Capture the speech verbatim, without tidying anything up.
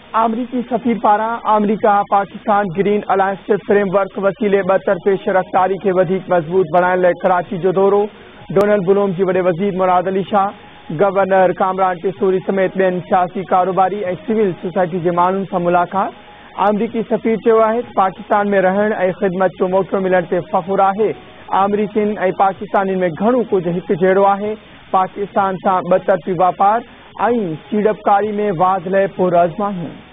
अमरीकी सफ़ीर पारां अमरीका पाकिस्तान ग्रीन अलायंस फ्रेमवर्क वसीले ॿतरफ़े शराकतारी खे वधीक मज़बूत बणाइण लाइ कराची जो दौरो। डोनाल्ड बुलोम जी वॾे वज़ीर मुराद अली शाह गवर्नर कामरान टिसूरी समेत ॿियनि सियासी कारोबारी ऐं सिविल सोसाइटी जे माण्हुनि सां मुलाक़ात। अमरीकी सफ़ीर चयो आहे पाकिस्तान में रहण ऐं ख़िदमत जो मौक़ो मिलण ते फ़ख़ुरु आहे। अमरीकियुनि ऐं पाकिस्तानियुनि में घणो कुझु हिक जहिड़ो आहे। पाकिस्तान सां ॿतरफ़ी वापार ऐं सीड़पकारी में वाध लाइ पुरअज़्म आहियूं।